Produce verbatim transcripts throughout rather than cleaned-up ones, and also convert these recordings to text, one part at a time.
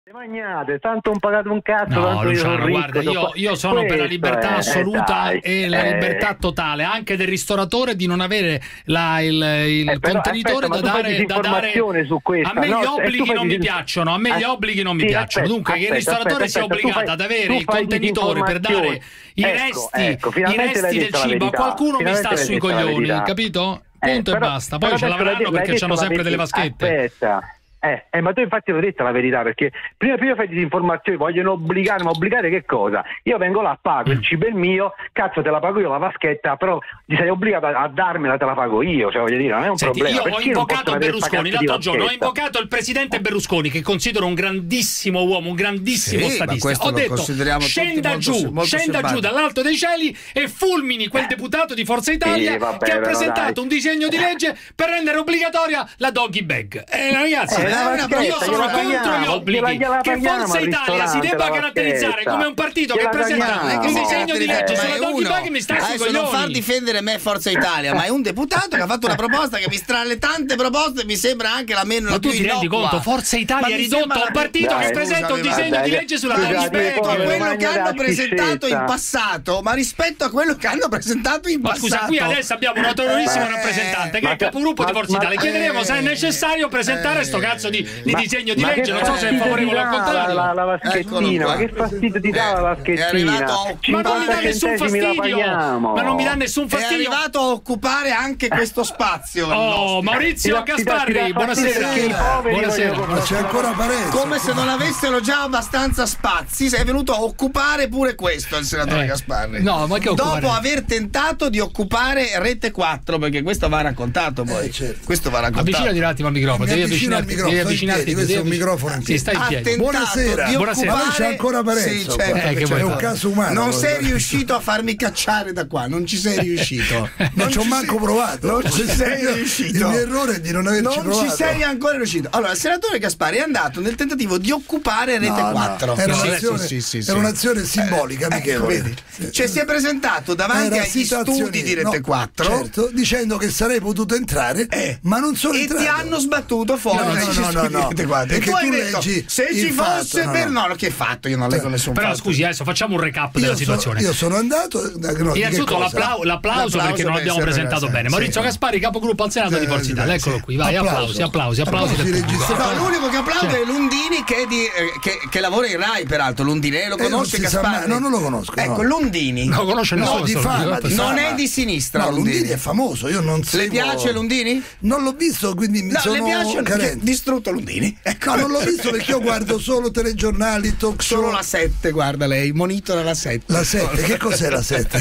Magnate, tanto non pagate un cazzo. No, tanto Luciano, io sono ricco, guarda, io, so... io sono per la libertà è, assoluta eh, e la eh. libertà totale anche del ristoratore di non avere la, il, il eh, però, contenitore aspetta, da dare, da dare... su questa. A me no, gli obblighi non dis... mi piacciono, a me gli obblighi non mi sì, piacciono. aspetta, Dunque, aspetta, che il ristoratore aspetta, sia aspetta, obbligato fai, ad avere il contenitore per dare i ecco, resti, ecco, i resti del cibo a qualcuno mi sta sui coglioni, capito? Punto eh, e però, basta. Poi ce l'avranno detto, perché hanno sempre vedi... delle vaschette. Aspetta. Eh, eh, ma tu infatti l'ho detto la verità, perché prima prima fai disinformazioni, vogliono obbligare, ma obbligare che cosa? Io vengo là, pago, il cibo è mio, cazzo te la pago io la vaschetta, però ti sei obbligato a, a darmela, te la pago io, cioè voglio dire, non è un Senti, problema. io ho invocato Berlusconi l'altro giorno, ho invocato il presidente eh. Berlusconi, che considero un grandissimo uomo, un grandissimo sì, statista. Ho detto, scenda giù, molto, molto scenda giù dall'alto dei cieli e fulmini quel deputato di Forza Italia sì, vabbè, che ha presentato dai. un disegno di legge per rendere obbligatoria la doggy bag. Eh, ragazzi, eh, eh, io sono contro gli obblighi. Gliela, gliela che Forza Italia si debba caratterizzare come un partito che presenta un disegno di legge sulla doggy bag mi sta sui coglioni. Non far difendere me Forza Italia, ma è un deputato che ha fatto una proposta che mi tra le tante proposte mi sembra anche la meno ma la tu più ti rendi innocua. conto? Forza Italia è ridotto a un partito dai, che presenta un disegno dai, di legge sulla dai, doggy bag. Rispetto a quello che hanno presentato in schifezza. passato, ma rispetto a quello che hanno presentato in Ma passato. scusa, qui adesso abbiamo un autorevolissimo Eh, rappresentante che ma è il capogruppo ma- di Forza ma- Italia. Chiederemo se è eh, necessario presentare eh, sto cazzo di, di Ma- disegno di ma legge. che Non so se è fastidio favorevole o ti al dà contrario. La, la, la vaschettina, ma che fastidio ti dà la vaschettina? È arrivato a Ma non mi dà nessun fastidio. Ma non mi dà nessun È fastidio. arrivato a occupare anche questo spazio. il Oh, nostro. Maurizio Ti dà- ti dà- ti Gasparri, dà buonasera. fastidio che i poveri Buonasera. vogliono- Ma c'è ancora Parenzo. Come se non avessero già abbastanza spazi, sei venuto a occupare pure questo il senatore Eh, Gasparri. no, ma che occupare? Dopo aver tentato di occupare Rete quattro, perché questo va raccontato poi. Eh, certo. Questo va raccontato. Avvicinati un attimo al microfono, Mi devi avvicino al avvicinarti, devi microfono, sto in avvicinarti. piedi, questo è un devi- microfono in Sì, stai in Ha piedi. tentato Buonasera. di Buonasera. occupare... Ma c'è ancora Parenzo Sì, qua. certo Eh, che che c'è. vuoi È un fare? caso umano. Non quello. sei riuscito a farmi cacciare da qua, non ci sei riuscito. Non ci ho manco provato. Non ci sei Io- riuscito. Il mio errore è di non averci Non provato. ci sei ancora riuscito. Allora, il senatore Gasparri è andato nel tentativo di occupare Rete No, no, quattro. era Sì, un'azione, sì, sì, sì, era sì. un'azione simbolica, Eh, amichevole. ecco, vedi? Sì. Cioè si è presentato davanti Era agli situazioni- studi di Rete no, quattro certo, dicendo che sarei potuto entrare, Eh. ma non sono e entrato. ti hanno sbattuto fuori No, no, dagli no, studi no, di no. Rete quattro. E Perché tu hai tu detto, leggi se il ci fatto, fosse no, per... no. No, che fatto? Io non leggo nessun Però fatto. scusi, adesso facciamo un recap Io della sono- situazione. io sono andato. da- no, di che Innanzitutto cosa? l'applau- l'applauso, L'applauso perché non per abbiamo essere presentato presente, bene. sì. Maurizio Gasparri, capogruppo al Senato Sì, di Forza sì, Italia. sì. Eccolo qui, vai, Applauso. applausi, applausi, applausi. Applausi del pubblico. registrati. No, l'unico che applaude Cioè- è Lundini che, è di, eh, che, che lavora in Rai, peraltro. Lundini, lo Eh, non conosce si sa Gasparri? mai, no, non lo conosco, no. Ecco, Lundini. No, conosce nessuno. No, di solo fama, io. di Non fama. è di sinistra, No, Lundini. Lundini è famoso, io non Le seguo- piace Lundini? Non l'ho visto, quindi mi No, sono le piace carente. distrutto Lundini. Ecco. No, non l'ho visto perché io guardo solo telegiornali, talk show. Solo la sette, guarda lei, monitora la sette. La sette, che cos'è la sette?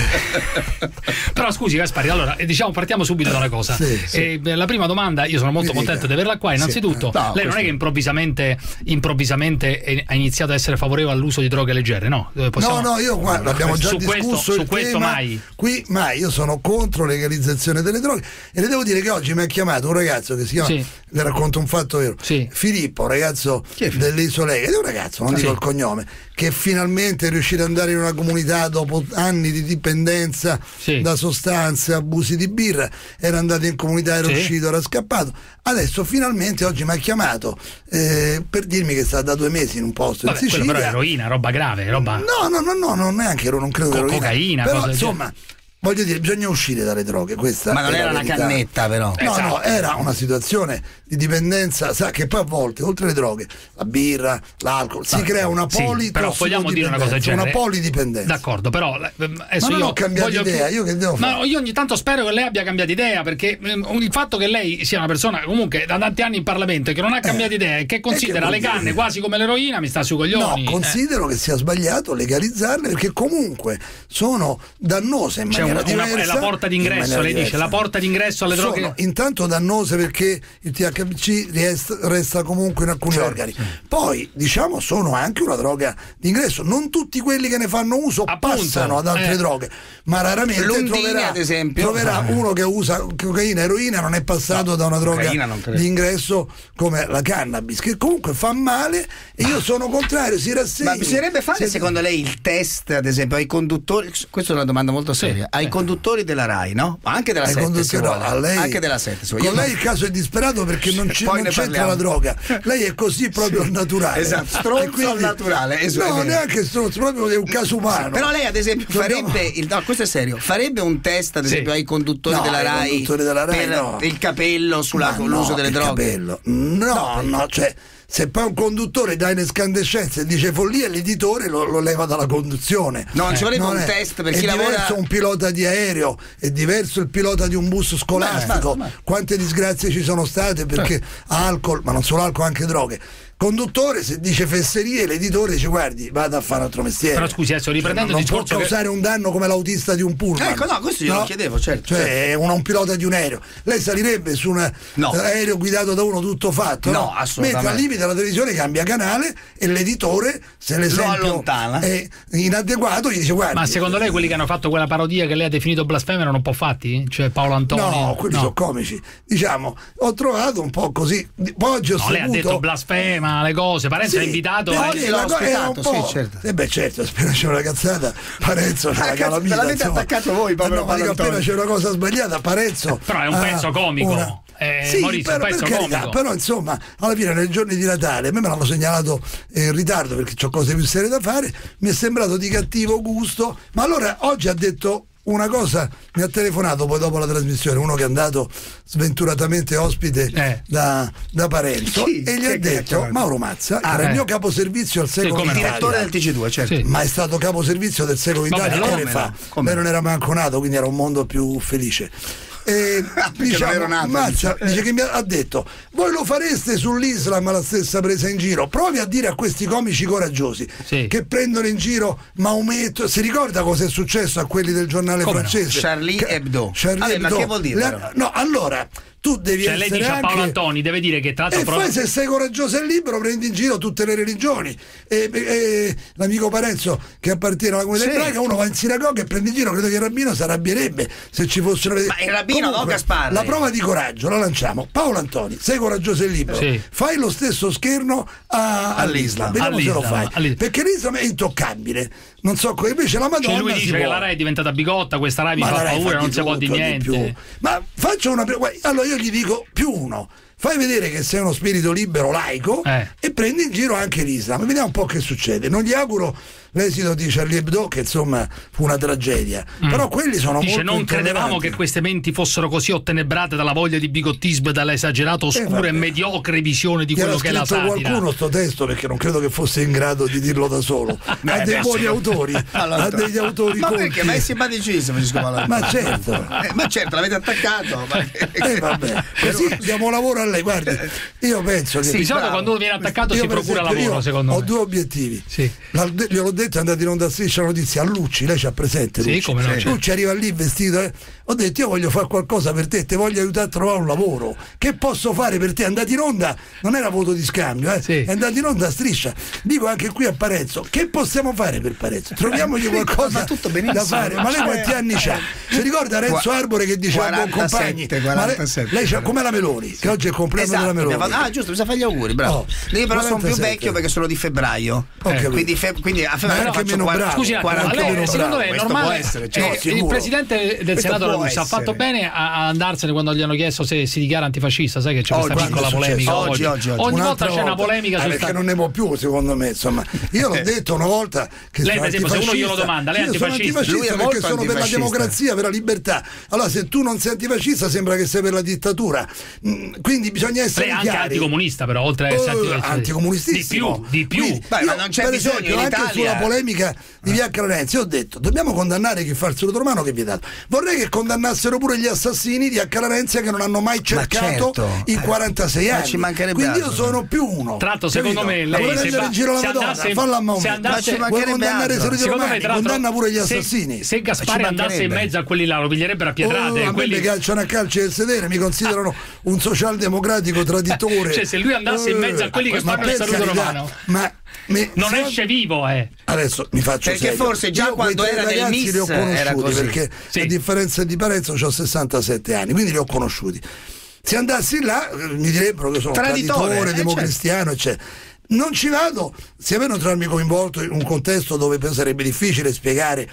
Però scusi Gasparri, allora eh, diciamo partiamo subito da una cosa. Sì, sì. Eh, beh, la prima domanda, io sono molto Mi contento dica. di averla qua. Innanzitutto, Sì. No, lei non questo- è che improvvisamente improvvisamente eh, ha iniziato a essere favorevole all'uso di droghe leggere, no? Eh, possiamo- No, no, io guarda, abbiamo già su discusso questo, il su questo tema. mai. Qui mai, io sono contro legalizzazione delle droghe e le devo dire che oggi mi ha chiamato un ragazzo che si chiama, Sì. le racconto un fatto vero, Sì. Filippo, un ragazzo Chi è Filippo? delle Isole, ed è un ragazzo, non Sì. dico il cognome, che finalmente è riuscito ad andare in una comunità dopo anni di dipendenza Sì. da sostanze, abusi di birra, era andato in comunità, era Sì. uscito, era scappato, adesso finalmente oggi mi ha chiamato eh, per dirmi che sta da due mesi in un posto Vabbè, in quello Sicilia. però è eroina, roba grave, roba. No, no, no, no, non neanche ero, non credo Co- eroina. cocaina, però cose del insomma, voglio dire, bisogna uscire dalle droghe, questa Ma non è era la una verità. cannetta, però. No, Esatto. no, era una situazione di dipendenza, sa che poi a volte, oltre le droghe, la birra, l'alcol, si crea una Sì, poli però vogliamo dire una cosa del genere. una polidipendenza. D'accordo, però eh, adesso Ma non io ho cambiato voglio idea, che- io che devo Ma fare? io ogni tanto spero che lei abbia cambiato idea, perché ehm, il fatto che lei sia una persona comunque da tanti anni in Parlamento e che non ha cambiato idea e che considera vuol le canne dire? quasi come l'eroina mi sta sui coglioni. No, eh. considero che sia sbagliato legalizzarle perché comunque sono dannose in C'è maniera una- una- diversa. è la porta in d'ingresso, maniera lei dice, diversa. la porta d'ingresso alle droghe. Sono intanto dannose perché il T H C resta, resta comunque in alcuni Certo, organi. Poi, diciamo, sono anche una droga d'ingresso. Non tutti quelli che ne fanno uso Appunto, passano ad altre eh. droghe, ma raramente Lundini, troverà, ad esempio. troverà uno che usa cocaina, eroina, non è passato No, da una droga cocaina non credo. di ingresso come la cannabis, che comunque fa male e io sono contrario, si rassegni. Ma bisognerebbe fare Se- secondo lei il test, ad esempio, ai conduttori? Questa è una domanda molto seria. Ai ai conduttori della Rai, no? Ma anche della Ai sette se conduttori, vuole. no, a lei- Anche della sette se vuole. Con Io lei non- il caso è disperato perché non, c'è- Poi non ne c'entra parliamo. la droga. Lei è così proprio naturale. Esatto, stronzo E quindi- al naturale, esatto, è No, vero. neanche stronzo, proprio è un caso umano. Però lei ad esempio Dobbiamo- farebbe il, no, questo è serio, farebbe un test ad Sì. esempio ai conduttori No, della ai Rai conduttori della Rai, per no. il capello sulla, Ma con l'uso no, delle il droghe? capello. No, no, cioè se poi un conduttore dà in escandescenza e dice follia, l'editore lo, lo leva dalla conduzione. No, non ci vorrebbe Non un è- test per è chi lavora- diverso un pilota di aereo, è diverso il pilota di un bus scolastico. Ma- ma- ma- Quante disgrazie ci sono state perché alcol, ma non solo alcol, anche droghe. Conduttore, se dice fesserie, l'editore dice guardi, vada a fare un altro mestiere. Però scusi, adesso riprendendo non il può discorso che- causare un danno come l'autista di un pullman. Ecco, no, questo io lo chiedevo, certo, Cioè, certo. è un, un pilota di un aereo. Lei salirebbe su un No. aereo guidato da uno tutto fatto? No, assolutamente. Mentre al limite la televisione cambia canale e l'editore, se l'esempio allontana. è inadeguato, gli dice guardi. Ma secondo lei quelli che hanno fatto quella parodia che lei ha definito blasfema erano un po' fatti? Cioè Paolo Antonio? No, quelli sono comici. Diciamo, ho trovato un po' così. Poi oggi ho No, lei ha saputo- detto blasfema, le cose. Parenzo Sì, è invitato. però eh. sì, la l'ho co- era un ospitato, po'- sì, certo. Eh beh, certo, appena c'è una cazzata, Parenzo c'è Ah, la cazzo, calamita. ve l'avete insomma. attaccato voi, Ma povero no, ma dico, Paolo appena Antonio. c'è una cosa sbagliata, Parenzo. Però è un ha pezzo comico. una- Eh, sì, Maurizio, però, un pezzo per carità, comico. però insomma, alla fine nei giorni di Natale, a me me l'hanno segnalato eh, in ritardo perché ho cose più serie da fare, mi è sembrato di cattivo gusto, ma allora oggi ha detto una cosa, mi ha telefonato poi dopo la trasmissione uno che è andato sventuratamente ospite Eh. da, da Parenzo Chi? e gli Chi ha è che l'ha detto chiamato? Mauro Mazza, Ah, era eh. il mio caposervizio al secolo come Il no. Italia. direttore del T G due, certo. Sì. Ma è stato caposervizio del secolo Vabbè, Italia allora anni come fa. no, come Beh, no. non era manco nato, quindi era un mondo più felice. E, Perché non ero nato, Mazza dice. dice che mi ha ha detto: voi lo fareste sull'Islam la stessa presa in giro? Provi a dire a questi comici coraggiosi Sì. che prendono in giro Maometto. Si ricorda cosa è successo a quelli del giornale Come no? francese? Charlie Che- Hebdo. Charlie Vabbè, ma Hebdo. che vuol dire, Le- però? no, allora tu devi Cioè lei essere dice a Paolo anche Antoni, deve dire che tra l'altro e proprio- poi se sei coraggioso e libero prendi in giro tutte le religioni e, e l'amico Parenzo che appartiene alla comunità Sì. ebraica, uno va in sinagoga e prende in giro, credo che il rabbino si arrabbierebbe se ci fosse una... Ma il rabbino, no, Comunque, Gasparri? la prova di coraggio la lanciamo. Paolo Antoni, sei coraggioso e libero, Sì. fai lo stesso scherno a- all'Islam, vediamo se lo All'Islam, fai, all'Islam. perché l'Islam è intoccabile, non so come, invece la Madonna Cioè lui si dice può. che la Rai è diventata bigotta, questa Rai mi Ma fa la Rai paura, fa non di si può tutto, dire di più. niente. Ma faccio una pre- guarda, allora io gli dico più uno. Fai vedere che sei uno spirito libero, laico, Eh. e prendi in giro anche l'Islam. Vediamo un po' che succede. Non gli auguro l'esito di Charlie Hebdo, che insomma fu una tragedia. Però quelli sono Dice molto non credevamo intolleranti. che queste menti fossero così ottenebrate dalla voglia di bigottismo e dall'esagerato oscura vabbè. e mediocre visione di Gli quello era che è la scritto satira. qualcuno sto testo perché non credo che fosse in grado di dirlo da solo. ha beh, dei buoni sì. autori, Allora, ha degli autori ma colti. perché? Ma è simpaticissimo Francesco Paolo Ma Antoni. certo. Eh, ma certo, l'avete attaccato. Ma... Eh, vabbè, così diamo lavoro a lei. Guardi, io penso che Sì, Di solito bravo. quando uno viene attaccato Io, si per procura esempio, lavoro, io secondo ho me. due obiettivi. Sì. L'ho de- gliel'ho detto, è andato in onda a Striscia Notizia a Lucci, lei c'ha presente Sì, Lucci? come no, certo. Lucci arriva lì vestito, eh. Ho detto io voglio fare qualcosa per te, ti voglio aiutare a trovare un lavoro. Che posso fare per te? È andato in onda, non era voto di scambio, eh. Sì. È andato in onda a Striscia. Dico anche qui a Parenzo, che possiamo fare per Parenzo? Troviamogli qualcosa Ma tutto benissimo. da fare. Ma lei quanti anni c'ha? Si ricorda Renzo Arbore che diceva a buon compagni? quarantasette, Ma lei, quarantasette. lei c'ha come la Meloni, che oggi è il compleanno Esatto, della mi ha Meloni. fatto- ah giusto, bisogna fare gli auguri, bravo. Oh, Io però sono più quarantasette. vecchio perché sono di febbraio. Ho capito. Quindi, fe- quindi a Ma febbraio anche faccio meno quaranta- bravo. Scusi, un attimo, quaranta lei, meno secondo bravo. lei è Questo normale? può essere, eh, cioè, no, il sicuro. presidente del Questo Senato può La Russa ha essere. fatto bene a a andarsene quando gli hanno chiesto se si dichiara antifascista, sai che c'è questa Oggi, piccola quando è polemica successo? oggi. Oggi, oggi, oggi. Ogni Un'altra volta c'è una polemica Ah, su perché sta- non ne può più, secondo me, insomma. Io l'ho detto una volta che Lei, sono per esempio, se uno glielo antifascista. domanda, lei è Io sono antifascista? antifascista Lui è perché molto sono per la antifascista. democrazia, per la libertà. Allora, se tu non sei antifascista, sembra che sei per la dittatura. Mm, Quindi bisogna essere Lei è anche chiari. anticomunista, però, oltre a essere Oh, antifascista. anticomunistissimo. Di più, di più. Quindi, Beh, ma io, non c'è per bisogno esempio, in anche Italia. sulla polemica di Via Clarenzi ho detto dobbiamo condannare chi fa il saluto romano, che è vietato. Vorrei che condannassero pure gli assassini di Via Clarenzi che non hanno mai cercato certo. i quarantasei Ma anni. ci mancherebbe Quindi io altro. sono più uno. Tra l'altro, secondo Capito? me, Ma lei vuoi se prendere va- in giro la se Madonna, andasse- falla a se Maometto. andasse- Ma ci Vuoi mancherebbe condannare i altro. saluti Secondo me, romani? tra l'altro, Condanna pure gli se- assassini. Se Gasparri Ci andasse in mancherebbe. mezzo a quelli là, lo piglierebbero a pietrate. Oh, a me quelli... mi calciano a calci del sedere, mi considerano un socialdemocratico traditore. Cioè, se lui andasse in mezzo a quelli che Ma fanno il per saluto carità, romano. ma me- Non se- esce vivo, eh. Adesso mi faccio Perché serio. forse già Io quei quando tre era nel ragazzi Miss li ho conosciuti era così. perché Sì. a differenza di Parenzo ho sessantasette anni, quindi li ho conosciuti. Se andassi là eh, mi direbbero che sono Traditore, traditore, eh, democristiano, eccetera. Non ci vado, se a me non trovarmi coinvolto in un contesto dove poi sarebbe difficile spiegare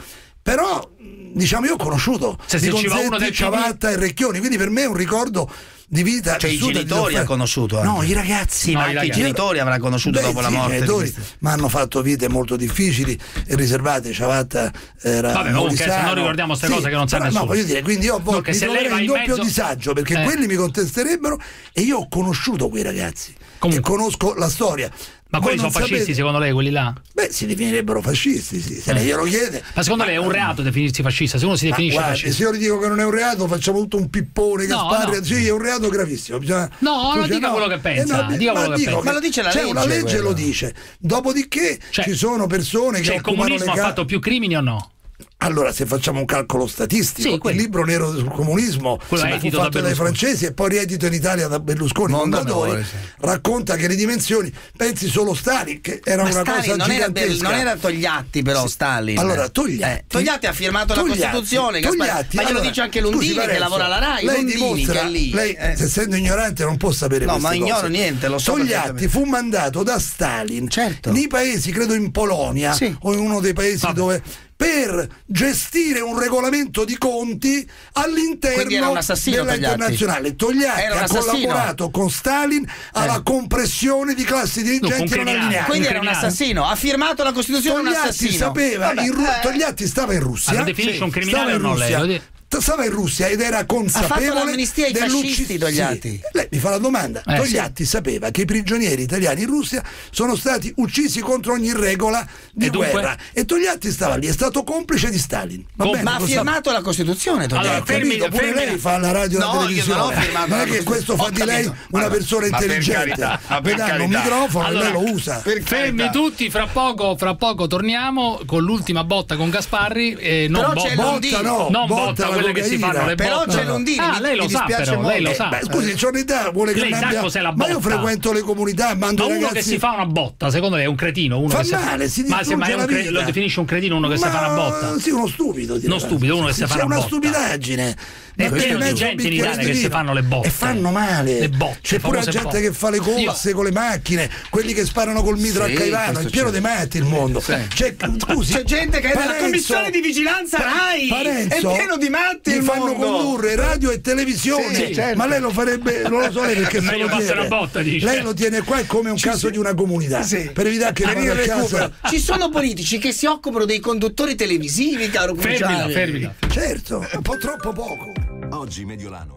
però diciamo io ho conosciuto Se si ci va uno del Ciavatta e Recchioni, quindi per me è un ricordo di vita. Cioè i genitori ha conosciuto anche. No, i ragazzi. Sì, no, ma i anche i ragazzi. genitori avrà conosciuto Beh, dopo la sì, morte. i genitori, ma hanno fatto vite molto difficili e riservate. Ciavatta era Vabbè, comunque, se non ricordiamo queste cose che non sa però, nessuno. No, voglio dire, quindi io a No, volte che mi se lei va troverei in in doppio mezzo- disagio perché Eh. quelli mi contesterebbero e io ho conosciuto quei ragazzi Comunque. e conosco la storia. Ma Voi quelli sono non fascisti sapete- secondo lei, quelli là? Beh, si definirebbero fascisti, sì, se Eh. lei glielo chiede. Ma secondo lei è un reato definirsi fascista? Se uno si Ma definisce guardi, fascista? se io gli dico che non è un reato, facciamo tutto un pippone, No, Gasparri, no. sì, è un reato gravissimo. Bisogna- No, non cioè, dica quello che pensa, no, dica ma quello che dico pensa. Ma lo dice la c'è legge, una legge quello. lo dice. Dopodiché Cioè- ci sono persone che Cioè il occupano le comunismo ha ca- fatto più crimini o no? Allora, se facciamo un calcolo statistico, Sì, il quello. libro nero sul comunismo Quello fu edito da fatto dai Berlusconi. francesi e poi riedito in Italia da Berlusconi, Mondadori, Mondadori, sì. racconta che le dimensioni, pensi solo Stalin, che era Ma una Stalin cosa non era, gigantesca. Bel- non era Togliatti però Stalin. Allora, Togliatti, Eh, Togliatti ha firmato Togliatti, la Costituzione, Gaspar- Togliatti, ma glielo allora, dice anche scusi, Lundini che Parenzo, lavora alla Rai, lei Lundini dimostra, che è lì. lei, eh. essendo ignorante non può sapere No, queste ma ignoro cose. niente, lo so Togliatti perfettamente. fu mandato da Stalin Certo. nei paesi, credo in Polonia Sì. o in uno dei paesi Vabbè. dove per gestire un regolamento di conti all'interno Quindi era un assassino, della Togliatti. internazionale. Togliatti Era un ha assassino. collaborato con Stalin alla Eh. compressione di classi dirigenti un non criminale. allineate. Quindi era un criminale. assassino, ha firmato la Costituzione un Togliatti assassino. sapeva, Vabbè, in Ru- eh. Togliatti stava in Russia. Ma lo definisce un criminale stava in o no, lei? Russia. Lo di- T- Stava in Russia ed era consapevole l'amnistia ai dell'uccis- fascisti, Togliatti. Sì. Lei mi fa la domanda. Eh, Togliatti sapeva che i prigionieri italiani in Russia sono stati uccisi contro ogni regola di E dunque? guerra e Togliatti stava lì, è stato complice di Stalin. Va Com- bene, Ma ha lo sa- firmato la Costituzione Togliatti. Allora, Ho capito, fermi- pure fermi- lei fa la radio e No, la io non televisione. ho firmato non è la che questo fa Ho di lei capito. una persona ma per intelligente. carità, ma per Le danno un carità. microfono e Allora, lei lo usa. Per Fermi carità. tutti, fra poco, fra poco torniamo con l'ultima botta con Gasparri. Eh, non Però bo- c'è bo- Lundini. Botta no, non botta botta la quelle che si cocaina. fanno le Però botte. c'è Lundini, Ah, mi- lei lo mi sa dispiace però, lei lo molto. sa. Beh, scusi, c'ho un'età, vuole che Lei ne sa abbia- cos'è la Ma io botta? frequento le comunità, mando Ma i uno ragazzi. che si fa una botta, secondo lei è un cretino? Uno Fa che si male, si ma se ma è distrugge un la cre- vita. lo definisce un cretino uno che si fa una botta? Sì, uno stupido. direi. Non stupido, uno che si fa C'è una una botta. stupidaggine. È Metti pieno in di mezzo un gente in bicchiere Italia di che si vino. fanno le botte. E fanno male. Le botte, C'è pure la famose gente botte. che fa le corse Io- con le macchine, quelli che sparano col mitra Sì, a Caivano, questo è pieno c'è. di matti il mondo. C'è, scusi, C'è gente che è nella Parenzo- commissione di vigilanza Rai. Parenzo, È pieno di matti Gli il fanno mondo. condurre radio e televisione. Sì, certo. Ma lei lo farebbe, non lo so lei perché È se meglio lo passare tiene. una botta, dice. Lei lo tiene qua è come un caso di una comunità. Sì. Per evitare che Per vada il a casa. recupero. Ci sono politici che si occupano dei conduttori televisivi, caro Fermila, Cruciani. fermila. Certo, un po' troppo poco. Oggi Mediolanum.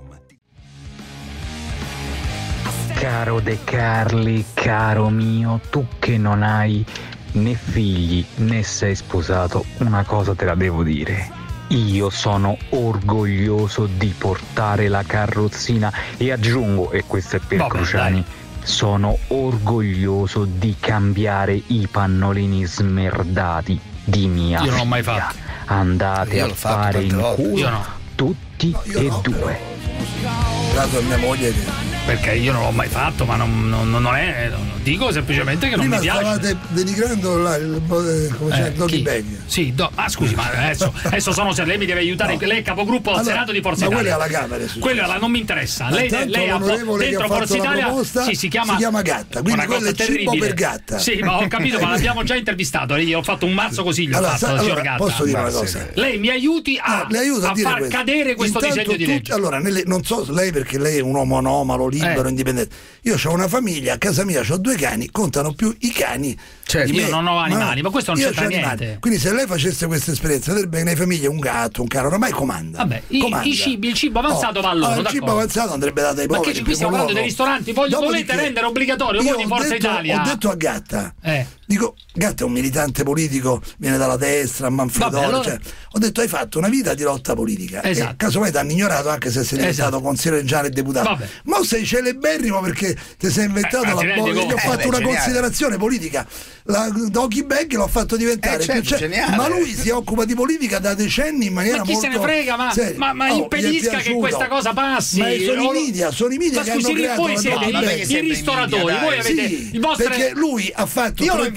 Caro De Carli, caro mio, tu che non hai né figli né sei sposato, una cosa te la devo dire. Io sono orgoglioso di portare la carrozzina e aggiungo, e questo è per Vabbè, Cruciani, dai. sono orgoglioso di cambiare i pannolini smerdati di mia Io non l'ho mai figlia. fatto. Andate Io a l'ho fatto fare tante in volte. culo Io no. tutti No, io e no, due. però. Dato a mia moglie che Perché io non l'ho mai fatto, ma non, non- non è. non- dico semplicemente che non prima mi piace. stavate denigrando la, il, il, come si chiama, Eh, Doggy chi? Bag. Sì, do- ah scusi, ma adesso, adesso sono lei mi deve aiutare, No. lei è capogruppo al Allora, Senato di Forza ma Italia. quello è alla Camera, è successo. Quello è alla- non mi interessa. Ma Lei, tanto lei ha l'onorevole che dentro ha fatto Forza la Italia proposta sì, si chiama, si chiama Gatta, quindi una quello cosa è cibo terribile. per gatta. Sì, ma ho capito, ma l'abbiamo già intervistato. Io ho fatto un mazzo così, gli ho Allora, fatto, sa- signor allora, Gatta. posso dire una Ma cosa? sì. Lei mi aiuti a, Ah, le aiuto a, a dire far questo. cadere questo Intanto disegno di tutti- legge. allora, nelle- non so lei perché lei è un uomo anomalo, libero, Eh. indipendente. Io ho una famiglia, a casa mia ho due cani, contano più i cani. Certo. di Io me. non ho animali, no, ma questo non io c'entra c'ho animali. niente. Quindi se lei facesse questa esperienza, vedrebbe che nelle famiglie un gatto, un cane, oramai comanda. Vabbè, i- Comanda. i cibi- il cibo avanzato va a loro, allora, il cibo d'accordo. avanzato andrebbe dato ai Ma poveri. che in qui stiamo primo parlando dei luogo. ristoranti, voglio- Dopodiché, volete rendere obbligatorio, io voi di ho Forza detto- Italia. Ho detto a Gatta, Eh. dico, Gatta è un militante politico, viene dalla destra, a Manfredonia. Vabbè, allora- cioè, ho detto, hai fatto una vita di lotta politica. Esatto. E casomai ti hanno ignorato anche se sei diventato Esatto. consigliere generale e deputato. Vabbè. Ma sei celeberrimo perché ti sei inventato Eh, ma ti la rendi bo- conto? Io ho fatto Eh, beh, una geniale. considerazione politica. La Doggy Bag l'ho fatto diventare Eh, certo, più- cioè, geniale. ma lui si occupa di politica da decenni in maniera Ma chi molto se ne frega, ma, seria. ma, ma Oh, gli è impedisca che piaciuto. questa cosa passi. Ma sono O- i media, sono i media Ma che scusi, hanno creato voi la siete Doggy ma i- perché Bag. i sempre i ristoratori, media, voi dai. avete Sì, il vostro. perché lui ha fatto Io l'ho tre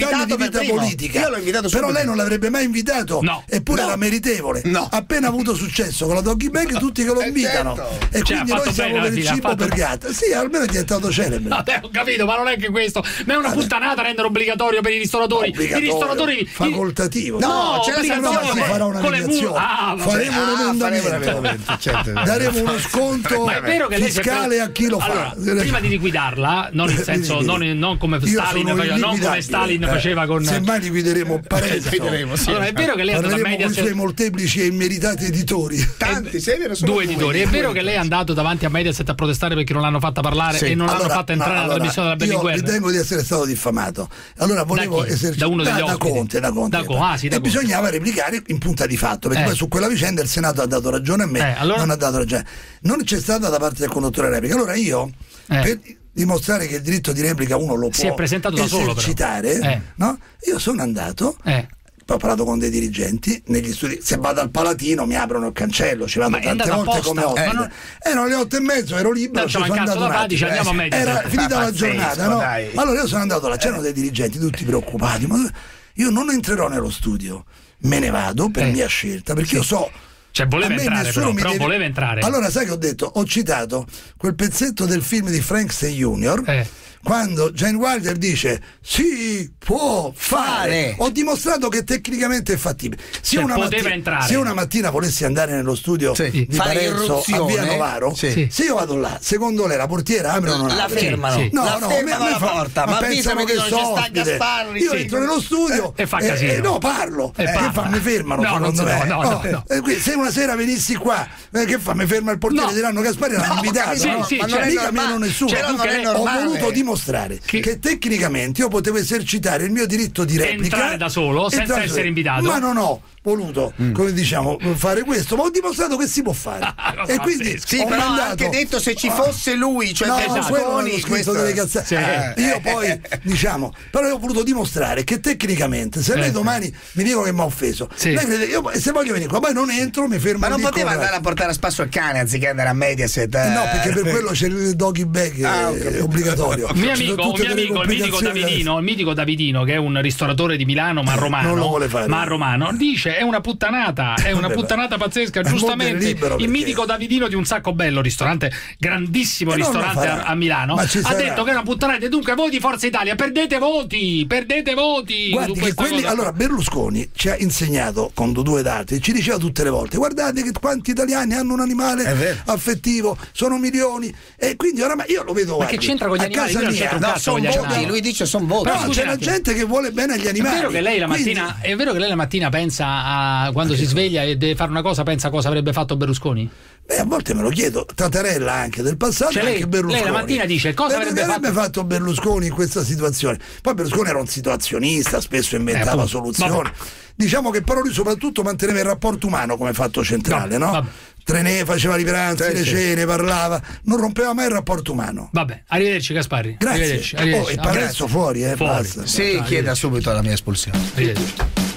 invitato di per vita primo. politica. Io l'ho invitato Però subito. lei non l'avrebbe mai invitato, No. eppure No. era meritevole. No. Appena avuto successo con la Doggy Bag, tutti che lo Eh, invitano. certo. E Cioè, quindi ha noi fatto siamo bene alla per il fine, ha cibo fatto- per gatta. Sì, almeno è diventato celebre. Vabbè, ho capito, ma non è che questo. Ma è una puttanata rendere obbligatorio per i ristoratori. Obbligatorio, I ristoratori. facoltativo. No, c'è la obbligatorio sanzione. Si farà una con le mu- mediazione. Ah, vabbè. faremo un Ah, faremo un emendamento. emendamento, certo. Daremo uno sconto Ma è vero che lei si è fiscale pre- a chi lo allora, fa. prima di liquidarla, non in senso, Vedi, non, vedi. non come Io Stalin sono faceva, non come illiquidabile. Stalin Eh, faceva con. Semmai liquideremo parecchio. Liquideremo, sì. Allora, è vero che lei è andata a Parleremo con i suoi Mediaset. molteplici e immeritati editori. Tanti, sei vero, sono Due editori. È vero che lei è andato davanti a Mediaset a protestare perché non l'hanno fatta parlare Sì. e non l'hanno Allora, fatta entrare no, nella allora, trasmissione della io Berlinguer? ritengo di essere stato diffamato. Allora volevo Da chi? esercitare Da uno degli da, da ospiti? Conte, da Conte. Da Co- ah, sì, da e Conte. bisognava replicare in punta di fatto, perché Eh. poi su quella vicenda il Senato ha dato ragione a me, Eh, allora? non ha dato ragione. Non c'è stata da parte del conduttore replica. Allora io Eh. per dimostrare che il diritto di replica uno lo Si può è presentato da solo, però. esercitare, Eh. no? Io sono andato Eh. poi ho parlato con dei dirigenti negli studi. Se vado al Palatino mi aprono il cancello, ci vado Ma è tante andato volte apposta? come ospite. Ma non- Erano le otto e mezzo, ero libero, Non ci c'è sono mancato andato da un fa, dice, attimo. andiamo a Mediaset. Era finita la Pazzesco, giornata, no? dai. Allora io sono andato là, c'erano dei dirigenti tutti preoccupati, ma io non entrerò nello studio, me ne vado per Eh. mia scelta, perché io so. Cioè, voleva a me entrare, nessuno però, mi però deve- voleva entrare. Allora sai che ho detto? Ho citato quel pezzetto del film di Frankenstein Junior Eh. quando Gene Wilder dice si può fare. Fare. Ho dimostrato che tecnicamente è fattibile. Se, Cioè, una, poteva mattina, entrare. se una mattina volessi andare nello studio Sì. di Fare Parenzo a irruzione. Via Novaro, Sì. se io vado là, secondo lei la portiera apre o non La apre? fermano. Sì. No, La no, fermano a me- a me alla fa- porta. Ma pensano avvisami che non so ci sta ospite. Gasparri. Io Sì. entro nello studio E fa e- casino. e no, parlo. E Eh, parla. che fa? Mi fermano No, secondo non si me. può, no, Oh, no, no. eh, qui- se una sera venissi qua, eh, che fa? Mi ferma il portiere, No. diranno Gasparri l'hanno No, invitato. sì, no? sì, Ma cioè, non è normale. mica meno nessuno. Cioè, tu non che è lei- Ho normale. voluto dimostrare Che- che... tecnicamente io potevo esercitare il mio diritto di replica Entrare da solo, senza entrare essere da- invitato. Ma non ho voluto, come diciamo, fare questo, ma ho dimostrato che si può fare. Cosa E quindi pazzesca. Sì, ho però ha mandato- anche detto se ci fosse lui, cioè No, per no, Berlusconi, quello avevo scritto questo- delle cazzate. Sì. Eh, Io poi, diciamo, però io ho voluto dimostrare che tecnicamente, se lei Eh. domani mi dico che mi ha offeso, Sì. lei crede, io, se voglio venire qua, poi non entro, mi fermo Ma non lì poteva con- andare a portare a spasso il cane anziché andare a Mediaset. Eh, eh? No, perché per quello c'è il doggy bag, Ah, ho è capito. obbligatorio. Un mio Ci sono amico, un tutte mio delle amico, il mitico complicazioni Davidino, il mitico Davidino, che è un ristoratore di Milano, ma romano, non lo vuole fare. ma romano, dice è una puttanata, è una Vabbè, puttanata pazzesca. è molto Giustamente, libero il perché- mitico Davidino di Un Sacco Bello, ristorante, grandissimo E non lo ristorante farà. a, a Milano, Ma ci ha sarà. detto che è una puttanata. E dunque, voi di Forza Italia, perdete voti, perdete voti. Guardi su che questa quelli, cosa. allora Berlusconi ci ha insegnato con due ed altri, ci diceva tutte le volte guardate che quanti italiani hanno un animale È vero. affettivo, sono milioni e quindi oramai io lo vedo Ma guardi, che c'entra con gli a animali? casa Io non mia, c'entro un No, cazzo sono con gli voti, animali. lui dice sono voti. Però no, scusi c'è un la attimo. gente che vuole bene agli È animali. vero, che lei la Quindi- mattina, è vero che lei la mattina pensa a quando si sveglia e deve fare una cosa, pensa a cosa avrebbe fatto Berlusconi? Beh, a volte me lo chiedo, Tatarella anche del passato, Cioè, e lei- anche Berlusconi. lei la mattina dice, cosa Beh, avrebbe avrebbe fatto? fatto Berlusconi in questa situazione? Poi Berlusconi era un situazionista, spesso inventava appunto. soluzioni. Vabbè. Diciamo che però lui soprattutto manteneva il rapporto umano come fatto centrale, Vabbè, no? vabbè. Trenè, faceva i pranzi, Sì, le sì. cene, parlava, non rompeva mai il rapporto umano. Vabbè, arrivederci Gasparri. Grazie. Arrivederci, arrivederci. Oh, e Ah, Parenzo grazie. fuori, eh, Fuori. basta. Sì, chieda subito la mia espulsione. Arrivederci.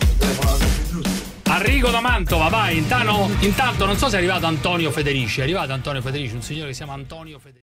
Arrigo da Mantova, vai. Intanto, intanto non so se è arrivato Antonio Federici. È arrivato Antonio Federici, un signore che si chiama Antonio Federici.